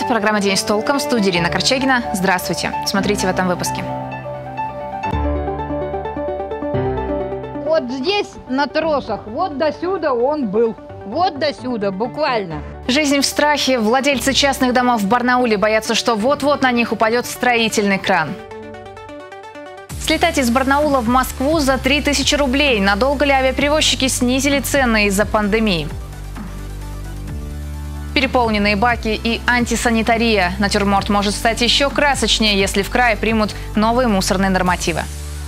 Программа «День с толком». В студии Ирина Корчагина. Здравствуйте. Смотрите в этом выпуске. Вот здесь на тросах, вот до сюда он был. Вот до сюда, буквально. Жизнь в страхе. Владельцы частных домов в Барнауле боятся, что вот-вот на них упадет строительный кран. Слетать из Барнаула в Москву за 3000 рублей. Надолго ли авиаперевозчики снизили цены из-за пандемии? Переполненные баки и антисанитария. Натюрморт может стать еще красочнее, если в крае примут новые мусорные нормативы.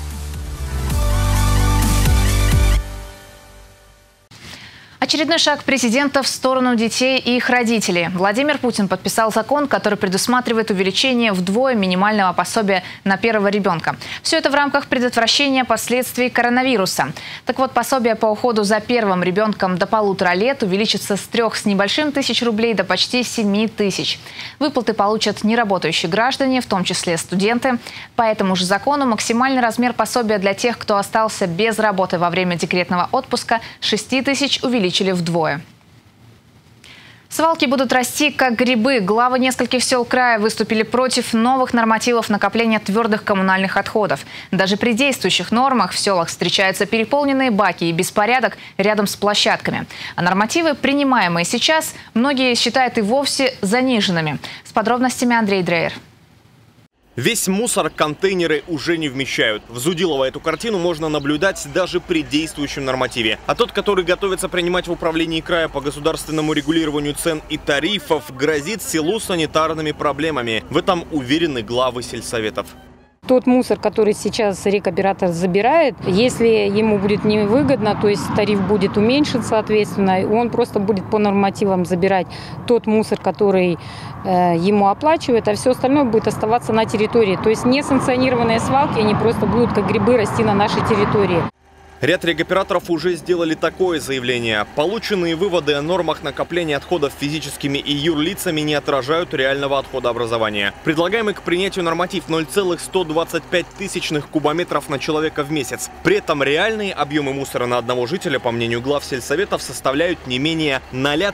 Очередной шаг президента в сторону детей и их родителей. Владимир Путин подписал закон, который предусматривает увеличение вдвое минимального пособия на первого ребенка. Все это в рамках предотвращения последствий коронавируса. Так вот, пособие по уходу за первым ребенком до 1,5 лет увеличится с 3 с небольшим тысяч рублей до почти 7 тысяч. Выплаты получат неработающие граждане, в том числе студенты. По этому же закону максимальный размер пособия для тех, кто остался без работы во время декретного отпуска, 6 тысяч увеличили вдвое. Свалки будут расти, как грибы. Главы нескольких сел края выступили против новых нормативов накопления твердых коммунальных отходов. Даже при действующих нормах в селах встречаются переполненные баки и беспорядок рядом с площадками. А нормативы, принимаемые сейчас, многие считают и вовсе заниженными. С подробностями Андрей Дрейер. Весь мусор контейнеры уже не вмещают. В Зудилово эту картину можно наблюдать даже при действующем нормативе. А тот, который готовится принимать в управлении края по государственному регулированию цен и тарифов, грозит селу санитарными проблемами. В этом уверены главы сельсоветов. Тот мусор, который сейчас рекоператор забирает, если ему будет невыгодно, то есть тариф будет уменьшен, соответственно, он просто будет по нормативам забирать тот мусор, который ему оплачивает, а все остальное будет оставаться на территории. То есть несанкционированные свалки, они просто будут как грибы расти на нашей территории. Ряд регоператоров уже сделали такое заявление. Полученные выводы о нормах накопления отходов физическими и юрлицами не отражают реального отходообразования. Предлагаемый к принятию норматив 0,125 тысячных кубометров на человека в месяц. При этом реальные объемы мусора на одного жителя, по мнению глав сельсоветов, составляют не менее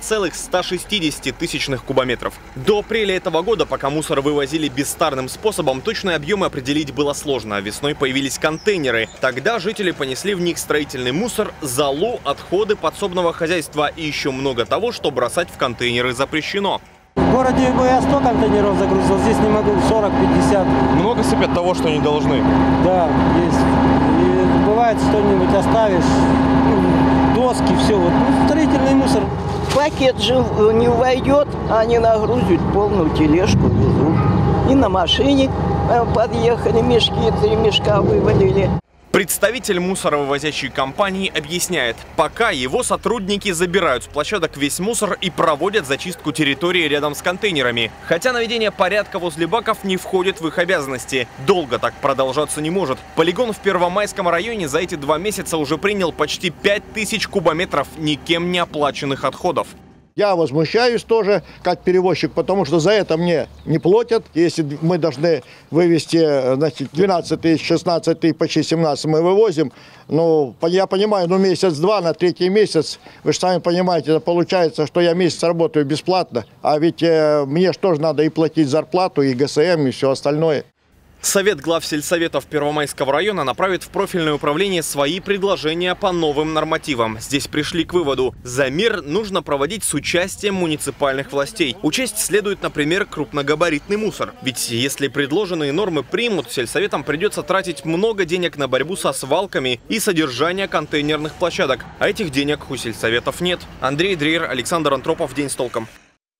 0,160 тысячных кубометров. До апреля этого года, пока мусор вывозили бесстарным способом, точные объемы определить было сложно. Весной появились контейнеры. Тогда жители понесли в них строительный мусор, золу, отходы подсобного хозяйства и еще много того, что бросать в контейнеры запрещено. В городе я 100 контейнеров загрузил, здесь не могу, 40-50. Много сыпят того, что не должны? Да, есть. И бывает, что-нибудь оставишь, доски, все. Вот. Строительный мусор. Пакет же не войдет, они нагрузят полную тележку, везут. И на машине подъехали, мешки, 3 мешка вывалили. Представитель мусоровывозящей компании объясняет, пока его сотрудники забирают с площадок весь мусор и проводят зачистку территории рядом с контейнерами. Хотя наведение порядка возле баков не входит в их обязанности. Долго так продолжаться не может. Полигон в Первомайском районе за эти 2 месяца уже принял почти 5000 кубометров никем не оплаченных отходов. Я возмущаюсь тоже, как перевозчик, потому что за это мне не платят. Если мы должны вывести, значит, 12 тысяч, 16 тысяч, почти 17 мы вывозим. Ну, я понимаю, месяц-два, на 3-й месяц, вы же сами понимаете, это получается, что я месяц работаю бесплатно. А ведь мне же тоже надо и платить зарплату, и ГСМ, и все остальное. Совет глав сельсоветов Первомайского района направит в профильное управление свои предложения по новым нормативам. Здесь пришли к выводу: замер нужно проводить с участием муниципальных властей. Учесть следует, например, крупногабаритный мусор. Ведь если предложенные нормы примут, сельсоветам придется тратить много денег на борьбу со свалками и содержание контейнерных площадок. А этих денег у сельсоветов нет. Андрей Дрейер, Александр Антропов. День с толком.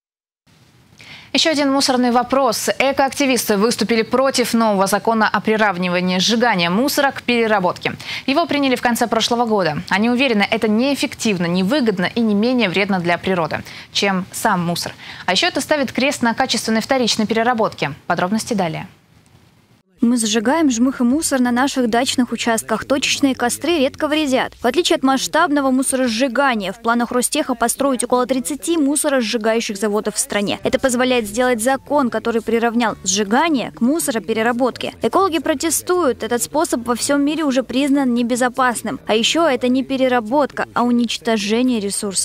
Еще один мусорный вопрос. Экоактивисты выступили против нового закона о приравнивании сжигания мусора к переработке. Его приняли в конце прошлого года. Они уверены, это неэффективно, невыгодно и не менее вредно для природы, чем сам мусор. А еще это ставит крест на качественной вторичной переработке. Подробности далее. Мы сжигаем жмых и мусор на наших дачных участках. Точечные костры редко вредят. В отличие от масштабного мусоросжигания, в планах Ростеха построить около 30 мусоросжигающих заводов в стране. Это позволяет сделать закон, который приравнял сжигание к мусоропереработке. Экологи протестуют. Этот способ во всем мире уже признан небезопасным. А еще это не переработка, а уничтожение ресурсов.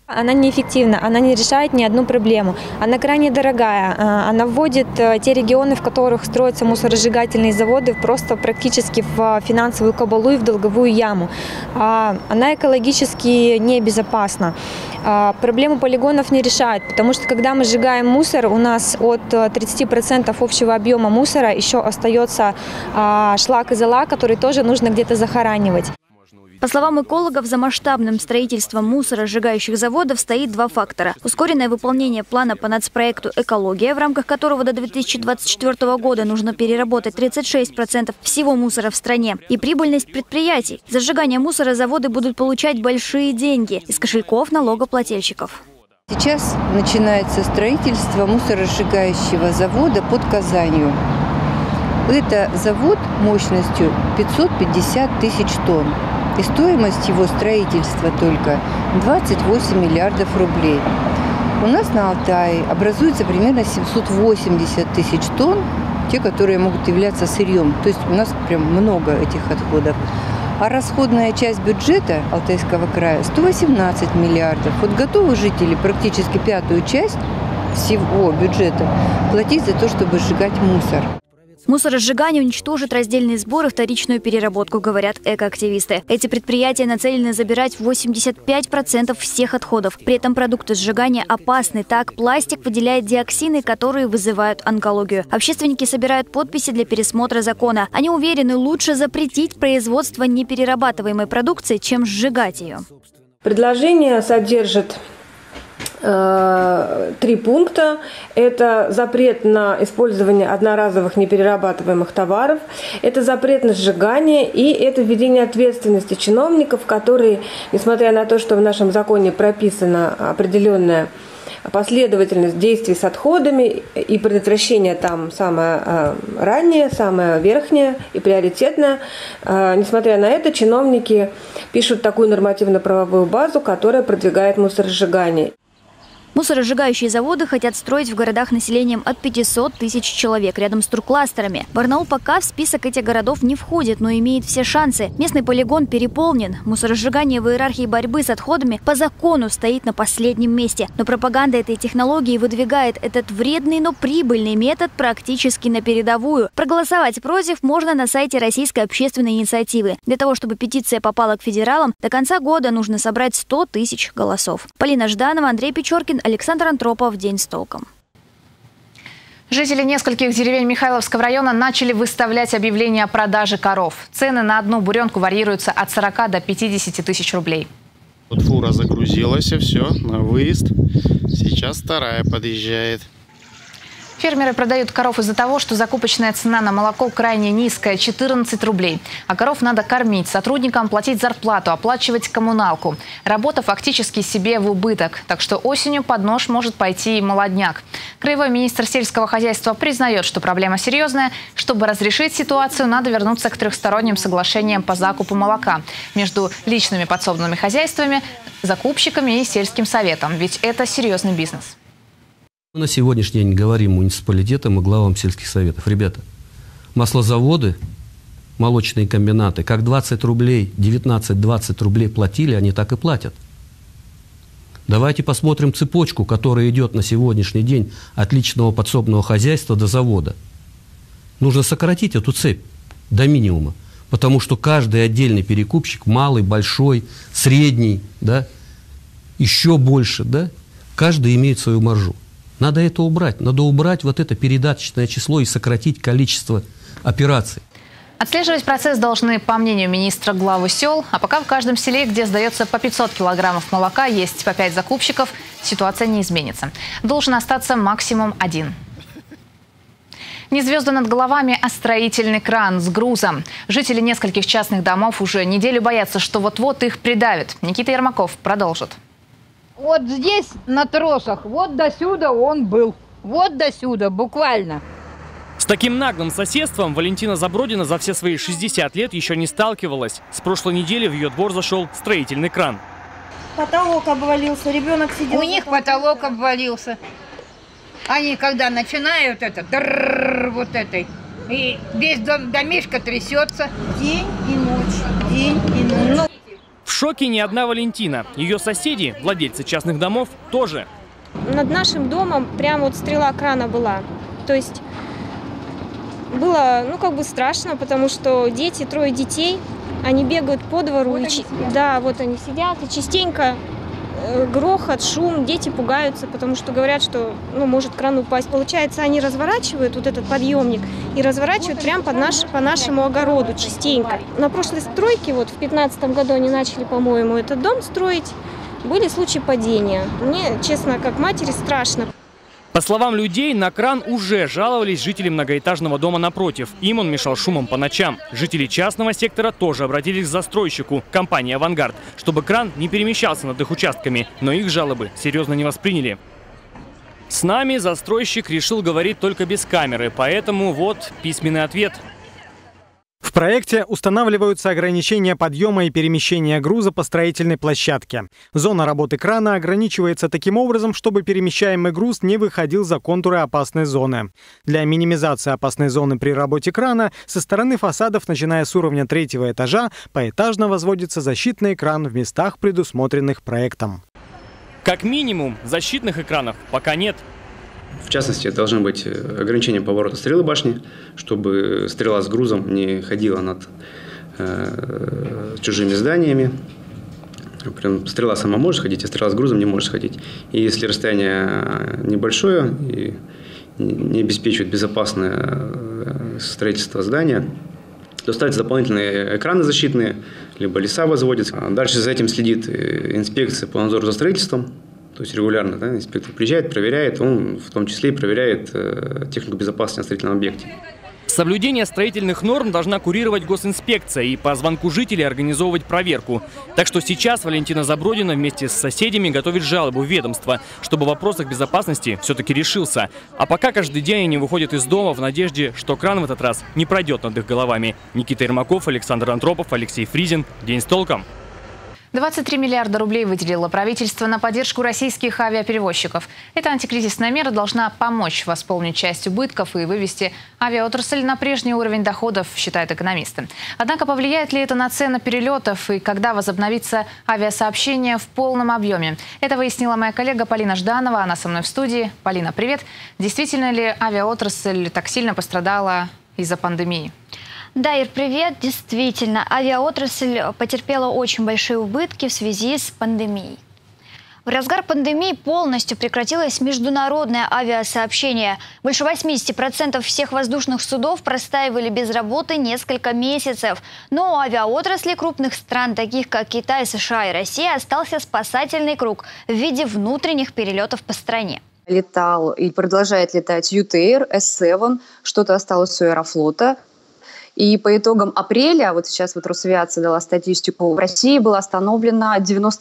Она неэффективна, она не решает ни одну проблему. Она крайне дорогая. Она вводит те регионы, в которых строятся мусоросжигательные заводы, просто практически в финансовую кабалу и в долговую яму. Она экологически небезопасна. Проблему полигонов не решает, потому что когда мы сжигаем мусор, у нас от 30% общего объема мусора еще остается шлак и зола, который тоже нужно где-то захоранивать. По словам экологов, за масштабным строительством мусоросжигающих заводов стоит два фактора. Ускоренное выполнение плана по нацпроекту «Экология», в рамках которого до 2024 года нужно переработать 36% всего мусора в стране, и прибыльность предприятий. За сжигание мусора заводы будут получать большие деньги из кошельков налогоплательщиков. Сейчас начинается строительство мусоросжигающего завода под Казанью. Это завод мощностью 550 тысяч тонн. И стоимость его строительства только 28 миллиардов рублей. У нас на Алтае образуется примерно 780 тысяч тонн, те, которые могут являться сырьем. То есть у нас прям много этих отходов. А расходная часть бюджета Алтайского края 118 миллиардов. Вот готовы жители практически пятую часть всего бюджета платить за то, чтобы сжигать мусор. Мусоросжигание уничтожит раздельные сборы и вторичную переработку, говорят экоактивисты. Эти предприятия нацелены забирать 85% всех отходов. При этом продукты сжигания опасны. Так, пластик выделяет диоксины, которые вызывают онкологию. Общественники собирают подписи для пересмотра закона. Они уверены, лучше запретить производство неперерабатываемой продукции, чем сжигать ее. Предложение содержит 3 пункта. Это запрет на использование одноразовых неперерабатываемых товаров, это запрет на сжигание и это введение ответственности чиновников, которые, несмотря на то, что в нашем законе прописана определенная последовательность действий с отходами и предотвращение там самое раннее, самое верхнее и приоритетное, несмотря на это, чиновники пишут такую нормативно-правовую базу, которая продвигает мусоросжигание. Мусоросжигающие заводы хотят строить в городах населением от 500 тысяч человек рядом с туркластерами. Барнаул пока в список этих городов не входит, но имеет все шансы. Местный полигон переполнен. Мусоросжигание в иерархии борьбы с отходами по закону стоит на последнем месте. Но пропаганда этой технологии выдвигает этот вредный, но прибыльный метод практически на передовую. Проголосовать против можно на сайте Российской общественной инициативы. Для того, чтобы петиция попала к федералам, до конца года нужно собрать 100 тысяч голосов. Полина Жданова, Андрей Печоркин, Александр Антропов. День с толком. Жители нескольких деревень Михайловского района начали выставлять объявления о продаже коров. Цены на одну буренку варьируются от 40 до 50 тысяч рублей. Вот фура загрузилась, все, на выезд. Сейчас вторая подъезжает. Фермеры продают коров из-за того, что закупочная цена на молоко крайне низкая – 14 рублей. А коров надо кормить, сотрудникам платить зарплату, оплачивать коммуналку. Работа фактически себе в убыток. Так что осенью под нож может пойти и молодняк. Краевой министр сельского хозяйства признает, что проблема серьезная. Чтобы разрешить ситуацию, надо вернуться к трехсторонним соглашениям по закупу молока между личными подсобными хозяйствами, закупщиками и сельским советом. Ведь это серьезный бизнес. Мы на сегодняшний день говорим муниципалитетам и главам сельских советов. Ребята, маслозаводы, молочные комбинаты, как 20 рублей, 19-20 рублей платили, они так и платят. Давайте посмотрим цепочку, которая идет на сегодняшний день от личного подсобного хозяйства до завода. Нужно сократить эту цепь до минимума, потому что каждый отдельный перекупщик, малый, большой, средний, да, еще больше, да, каждый имеет свою маржу. Надо это убрать. Надо убрать вот это передаточное число и сократить количество операций. Отслеживать процесс должны, по мнению министра, главы сел. А пока в каждом селе, где сдается по 500 килограммов молока, есть по 5 закупщиков, ситуация не изменится. Должен остаться максимум 1. Не звезды над головами, а строительный кран с грузом. Жители нескольких частных домов уже неделю боятся, что вот-вот их придавит. Никита Ермаков продолжит. Вот здесь на тросах, вот до сюда он был. Вот до сюда, буквально. С таким наглым соседством Валентина Забродина за все свои 60 лет еще не сталкивалась. С прошлой недели в ее двор зашел строительный кран. Потолок обвалился, ребенок сидел. У них потолок обвалился. Они когда начинают это, вот этой, и весь домишко трясется. День и ночь, день и ночь. В шоке не одна Валентина. Ее соседи, владельцы частных домов, тоже. Над нашим домом прямо вот стрела крана была. То есть было, страшно, потому что дети, 3 детей, они бегают по двору. Да, вот они сидят, и частенько грохот, шум, дети пугаются, потому что говорят, что может кран упасть. Получается, они разворачивают вот этот подъемник и разворачивают прямо по нашему огороду частенько. На прошлой стройке, вот в 2015 году они начали, по-моему, этот дом строить, были случаи падения. Мне, честно, как матери, страшно. По словам людей, на кран уже жаловались жители многоэтажного дома напротив. Им он мешал шумом по ночам. Жители частного сектора тоже обратились к застройщику, компании «Авангард», чтобы кран не перемещался над их участками. Но их жалобы серьезно не восприняли. С нами застройщик решил говорить только без камеры, поэтому вот письменный ответ. В проекте устанавливаются ограничения подъема и перемещения груза по строительной площадке. Зона работы крана ограничивается таким образом, чтобы перемещаемый груз не выходил за контуры опасной зоны. Для минимизации опасной зоны при работе крана со стороны фасадов, начиная с уровня 3-го этажа, поэтажно возводится защитный экран в местах, предусмотренных проектом. Как минимум, защитных экранов пока нет. В частности, должны быть ограничения поворота стрелы башни, чтобы стрела с грузом не ходила над чужими зданиями. Прям стрела сама может ходить, а стрела с грузом не может ходить. И если расстояние небольшое и не обеспечивает безопасное строительство здания, то ставятся дополнительные экраны защитные, либо леса возводятся. Дальше за этим следит инспекция по надзору за строительством. То есть регулярно инспектор приезжает, проверяет, он в том числе и проверяет технику безопасности на строительном объекте. Соблюдение строительных норм должна курировать госинспекция и по звонку жителей организовывать проверку. Так что сейчас Валентина Забродина вместе с соседями готовит жалобу в ведомство, чтобы вопрос их безопасности все-таки решился. А пока каждый день они выходят из дома в надежде, что кран в этот раз не пройдет над их головами. Никита Ермаков, Александр Антропов, Алексей Фризин. День с толком. 23 миллиарда рублей выделило правительство на поддержку российских авиаперевозчиков. Эта антикризисная мера должна помочь восполнить часть убытков и вывести авиаотрасль на прежний уровень доходов, считают экономисты. Однако повлияет ли это на цены перелетов и когда возобновится авиасообщение в полном объеме? Это выяснила моя коллега Полина Жданова. Она со мной в студии. Полина, привет. Действительно ли авиаотрасль так сильно пострадала из-за пандемии? Да, Ир, привет. Действительно, авиаотрасль потерпела очень большие убытки в связи с пандемией. В разгар пандемии полностью прекратилось международное авиасообщение. Больше 80% всех воздушных судов простаивали без работы несколько месяцев. Но у авиаотрасли крупных стран, таких как Китай, США и Россия, остался спасательный круг в виде внутренних перелетов по стране. Летал и продолжает летать ЮТР, С-7, что-то осталось у Аэрофлота. И по итогам апреля, вот сейчас Росавиация дала статистику, в России было остановлено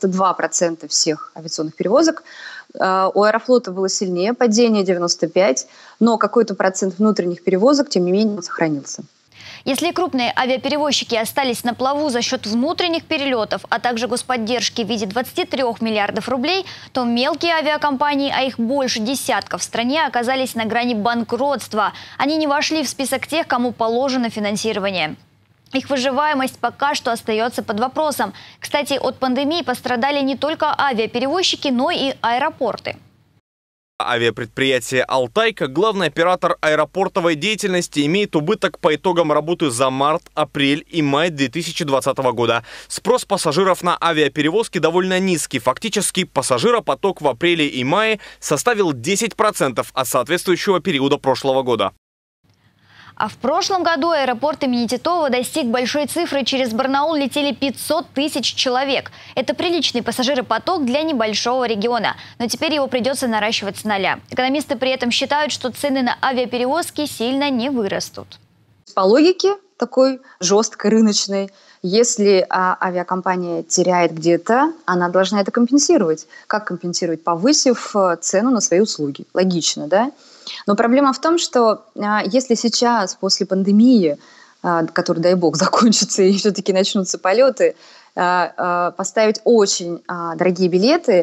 92% всех авиационных перевозок. У Аэрофлота было сильнее падение, 95%, но какой-то процент внутренних перевозок, тем не менее, сохранился. Если крупные авиаперевозчики остались на плаву за счет внутренних перелетов, а также господдержки в виде 23 миллиардов рублей, то мелкие авиакомпании, а их больше десятков в стране, оказались на грани банкротства. Они не вошли в список тех, кому положено финансирование. Их выживаемость пока что остается под вопросом. Кстати, от пандемии пострадали не только авиаперевозчики, но и аэропорты. Авиапредприятие «Алтай», как главный оператор аэропортовой деятельности, имеет убыток по итогам работы за март, апрель и май 2020 года. Спрос пассажиров на авиаперевозки довольно низкий. Фактически пассажиропоток в апреле и мае составил 10% от соответствующего периода прошлого года. А в прошлом году аэропорт имени Титова достиг большой цифры. Через Барнаул летели 500 тысяч человек. Это приличный пассажиропоток для небольшого региона. Но теперь его придется наращивать с нуля. Экономисты при этом считают, что цены на авиаперевозки сильно не вырастут. По логике такой жесткой, рыночной, если авиакомпания теряет где-то, она должна это компенсировать. Как компенсировать? Повысив цену на свои услуги. Логично, да? Но проблема в том, что если сейчас, после пандемии, которая, дай бог, закончится и все-таки начнутся полеты, поставить очень дорогие билеты,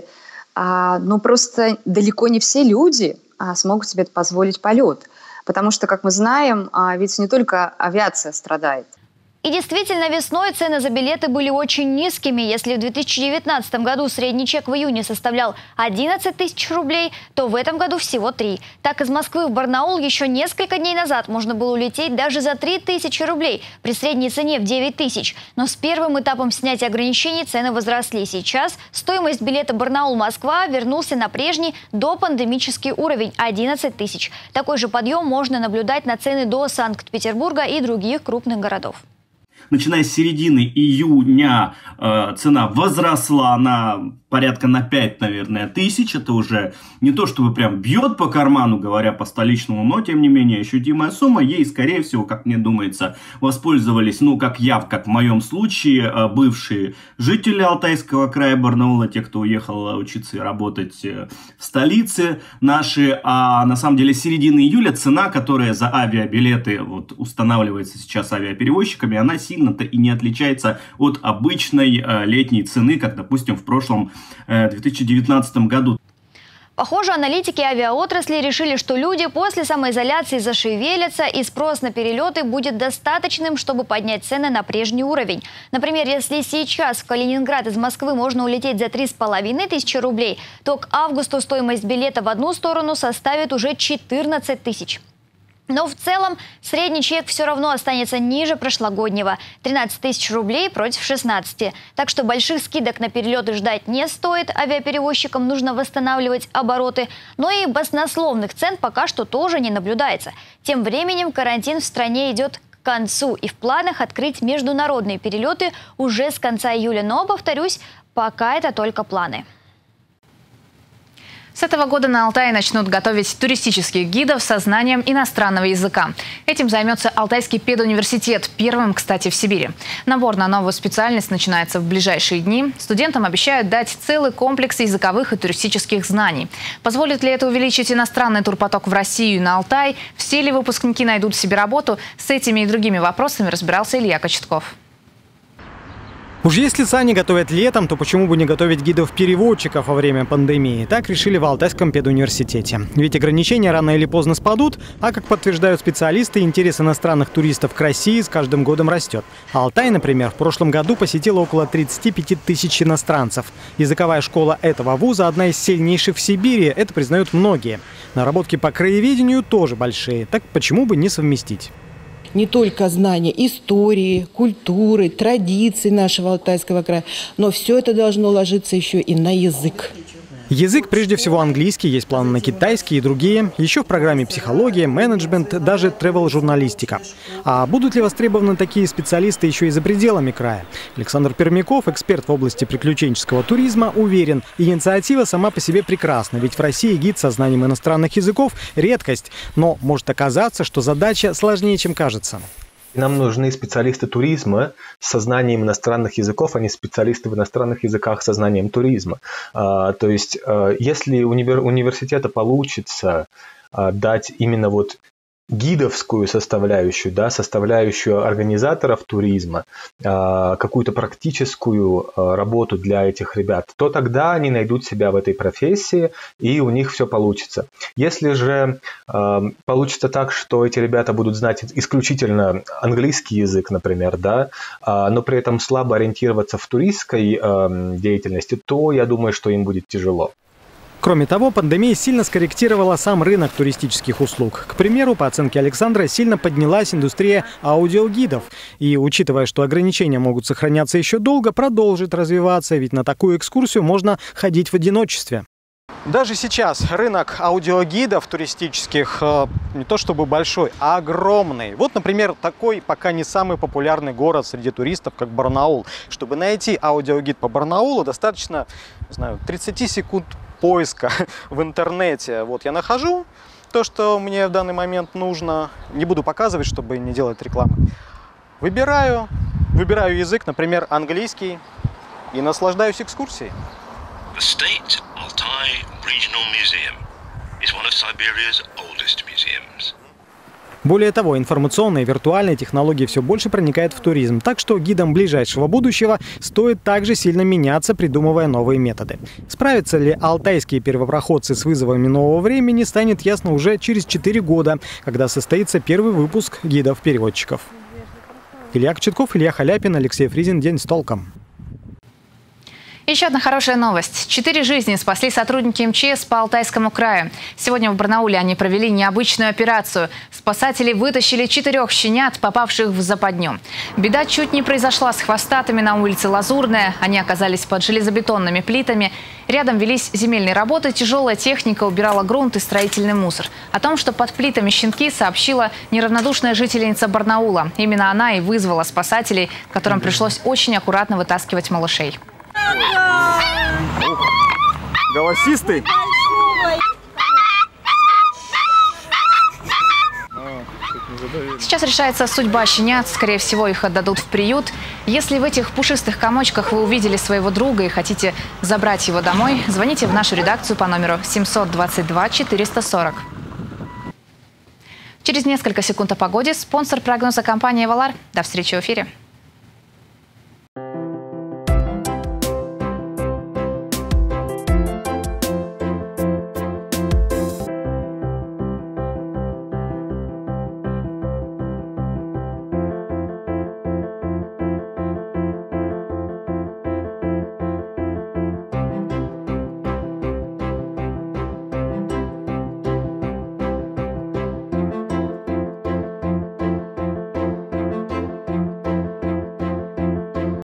но просто далеко не все люди смогут себе позволить полет. Потому что, как мы знаем, ведь не только авиация страдает. И действительно, весной цены за билеты были очень низкими. Если в 2019 году средний чек в июне составлял 11 тысяч рублей, то в этом году всего 3. Так, из Москвы в Барнаул еще несколько дней назад можно было улететь даже за 3 тысячи рублей при средней цене в 9 тысяч. Но с первым этапом снятия ограничений цены возросли. Сейчас стоимость билета Барнаул-Москва вернулся на прежний допандемический уровень – 11 тысяч. Такой же подъем можно наблюдать на цены до Санкт-Петербурга и других крупных городов. Начиная с середины июня цена возросла на порядка на 5, наверное, тысяч. Это уже не то, чтобы прям бьет по карману, говоря по столичному, но тем не менее ощутимая сумма. Ей, скорее всего, как мне думается, воспользовались, ну, как в моем случае, бывшие жители Алтайского края, Барнаула, те, кто уехал учиться и работать в столице наши. А на самом деле с середины июля цена, которая за авиабилеты вот устанавливается сейчас авиаперевозчиками, она сильно-то и не отличается от обычной летней цены, как, допустим, в прошлом 2019 году. Похоже, аналитики авиаотрасли решили, что люди после самоизоляции зашевелятся, и спрос на перелеты будет достаточным, чтобы поднять цены на прежний уровень. Например, если сейчас в Калининград из Москвы можно улететь за 3,5 тысячи рублей, то к августу стоимость билета в одну сторону составит уже 14 тысяч. Но в целом средний чек все равно останется ниже прошлогоднего – 13 тысяч рублей против 16. Так что больших скидок на перелеты ждать не стоит. Авиаперевозчикам нужно восстанавливать обороты. Но и баснословных цен пока что тоже не наблюдается. Тем временем карантин в стране идет к концу. И в планах открыть международные перелеты уже с конца июля. Но, повторюсь, пока это только планы. С этого года на Алтае начнут готовить туристических гидов со знанием иностранного языка. Этим займется Алтайский педуниверситет, первым, кстати, в Сибири. Набор на новую специальность начинается в ближайшие дни. Студентам обещают дать целый комплекс языковых и туристических знаний. Позволит ли это увеличить иностранный турпоток в Россию и на Алтай? Все ли выпускники найдут себе работу? С этими и другими вопросами разбирался Илья Кочетков. Уж если сани готовят летом, то почему бы не готовить гидов-переводчиков во время пандемии? Так решили в Алтайском педуниверситете. Ведь ограничения рано или поздно спадут, а, как подтверждают специалисты, интерес иностранных туристов к России с каждым годом растет. Алтай, например, в прошлом году посетила около 35 тысяч иностранцев. Языковая школа этого вуза одна из сильнейших в Сибири, это признают многие. Наработки по краеведению тоже большие, так почему бы не совместить? Не только знания истории, культуры, традиций нашего Алтайского края, но все это должно ложиться еще и на язык. Язык прежде всего английский, есть планы на китайский и другие. Еще в программе психология, менеджмент, даже тревел-журналистика. А будут ли востребованы такие специалисты еще и за пределами края? Александр Пермяков, эксперт в области приключенческого туризма, уверен, инициатива сама по себе прекрасна. Ведь в России гид со знанием иностранных языков – редкость. Но может оказаться, что задача сложнее, чем кажется. Нам нужны специалисты туризма со знанием иностранных языков, а не специалисты в иностранных языках со знанием туризма. То есть, если университету получится дать именно вот гидовскую составляющую, да, составляющую организаторов туризма, какую-то практическую работу для этих ребят, то тогда они найдут себя в этой профессии, и у них все получится. Если же получится так, что эти ребята будут знать исключительно английский язык, например, да, но при этом слабо ориентироваться в туристской деятельности, то я думаю, что им будет тяжело. Кроме того, пандемия сильно скорректировала сам рынок туристических услуг. К примеру, по оценке Александра, сильно поднялась индустрия аудиогидов. И, учитывая, что ограничения могут сохраняться еще долго, продолжит развиваться, ведь на такую экскурсию можно ходить в одиночестве. Даже сейчас рынок аудиогидов туристических не то чтобы большой, а огромный. Вот, например, такой пока не самый популярный город среди туристов, как Барнаул. Чтобы найти аудиогид по Барнаулу, достаточно, не знаю, 30 секунд поиска в интернете. Вот я нахожу то, что мне в данный момент нужно. Не буду показывать, чтобы не делать рекламы. Выбираю язык, например, английский, и наслаждаюсь экскурсией. The State Altai Regional Museum is one of Siberia's oldest museums. Более того, информационные и виртуальные технологии все больше проникают в туризм. Так что гидам ближайшего будущего стоит также сильно меняться, придумывая новые методы. Справятся ли алтайские первопроходцы с вызовами нового времени, станет ясно уже через 4 года, когда состоится первый выпуск гидов-переводчиков. Илья Кочетков, Илья Халяпин, Алексей Фризин. День с толком. Еще одна хорошая новость. 4 жизни спасли сотрудники МЧС по Алтайскому краю. Сегодня в Барнауле они провели необычную операцию. Спасатели вытащили 4 щенят, попавших в западню. Беда чуть не произошла с хвостатыми на улице Лазурная. Они оказались под железобетонными плитами. Рядом велись земельные работы, тяжелая техника убирала грунт и строительный мусор. О том, что под плитами щенки, сообщила неравнодушная жительница Барнаула. Именно она и вызвала спасателей, которым пришлось очень аккуратно вытаскивать малышей. Голосистый? Сейчас решается судьба щенят. Скорее всего, их отдадут в приют. Если в этих пушистых комочках вы увидели своего друга и хотите забрать его домой, звоните в нашу редакцию по номеру 722 440. Через несколько секунд о погоде. Спонсор прогноза — компания «Валар». До встречи в эфире.